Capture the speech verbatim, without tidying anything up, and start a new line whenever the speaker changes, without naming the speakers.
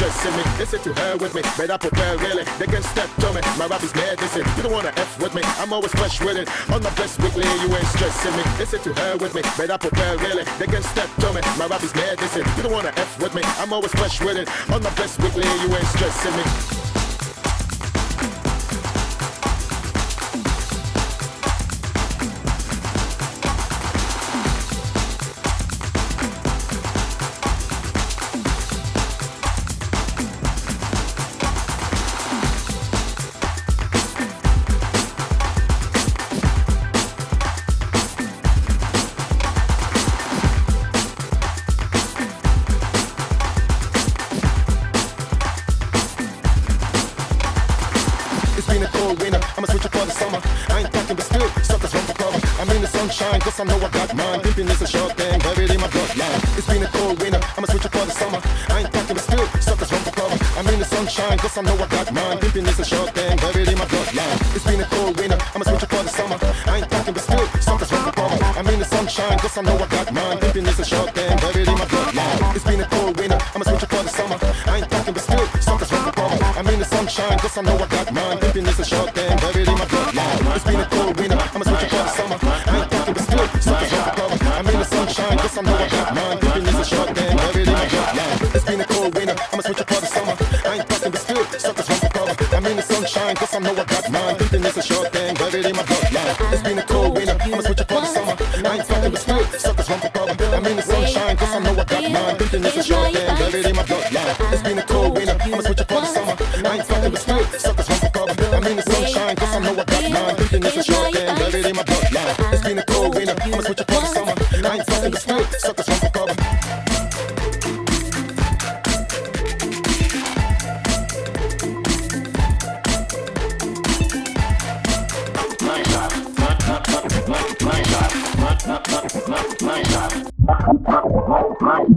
stressing me. They say to hell with me, better prepare really. They can step to me, my rap is medicine. You don't wanna F with me, I'm always fresh with it. On my best weekly, you ain't stressing me. They say to hell with me, better prepare really. They can step to me, my rap is medicine. You don't wanna F with me, I'm always fresh with it. On my best weekly, you ain't stressing me. I'ma switch up for the summer. I ain't talking, but still, suckers run for cover. I'm in the sunshine, cause I know I got mine. Pimping is a short thing, buried in my bloodline. It's been a cold winter, I'ma switch up for the summer. I ain't talking, but still, suckers run for cover. I'm in the sunshine, cause I know I got mine. Pimping is a short thing, buried in my bloodline. It's been a cold winter, I'ma switch up for the summer. I ain't talking, but still, suckers run for cover. I'm in the sunshine, cause I know I got mine. Pimping is a short thing, buried in my bloodline. It's been a cold winter, I'ma switch up for the summer. I ain't talking, but still, suckers run for cover. I'm in the sunshine, cause I know I got mine. Pimping is a short thing, buried in my bloodline. It's been a cold winter, I'ma switch up for the summer. I ain't talking, but still, suckers run for cover. I'm in the sunshine, cause I know I got mine. Pimping is a short thing, buried in my bloodline. It's been a cold winter, I'ma switch up for the summer. I ain't talking, but still, suckers run for cover. I'm in the sunshine, cause I know I got mine. Pimping is a short thing, buried in my bloodline. It's been a cold winter, I'ma switch up for the summer. I ain't talking, but still, suckers run for cover. I'm in the sunshine, cause I know I got mine. Pimping is a short thing, buried in my bloodline. It's been a cold winter, I'ma switch up for the summer. I ain't talking, but still, suckers run for cover. I'm in the sunshine, cause I know I got mine. Pimping is a short thing, buried in my bloodline. It's been a cold winter, I'ma switch up for the summer. I ain't talking, but still, suckers run for cover. My shot, my, my, my, my shot, my, my, my, my shot, my, my, my, my.